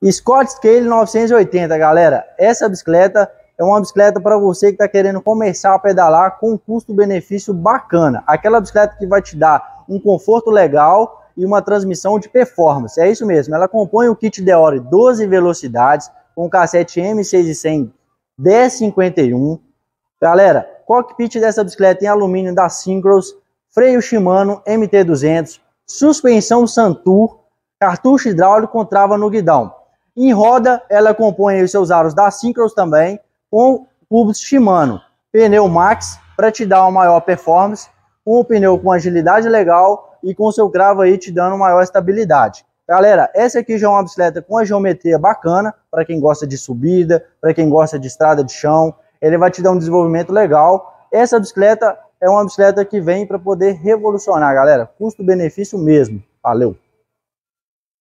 Scott Scale 980, galera. Essa bicicleta é uma bicicleta para você que está querendo começar a pedalar com um custo-benefício bacana. Aquela bicicleta que vai te dar um conforto legal e uma transmissão de performance. É isso mesmo, ela compõe o kit Deore 12 velocidades com cassete M6100 1051. Galera, cockpit dessa bicicleta em alumínio da Syncros, freio Shimano MT200, suspensão Santur, cartucho hidráulico com trava no guidão. Em roda, ela compõe os seus aros da Syncros também, com cubos Shimano, pneu Max para te dar uma maior performance, um pneu com agilidade legal e com seu cravo aí te dando maior estabilidade. Galera, essa aqui já é uma bicicleta com a geometria bacana, para quem gosta de subida, para quem gosta de estrada de chão, ele vai te dar um desenvolvimento legal. Essa bicicleta é uma bicicleta que vem para poder revolucionar, galera, custo-benefício mesmo. Valeu!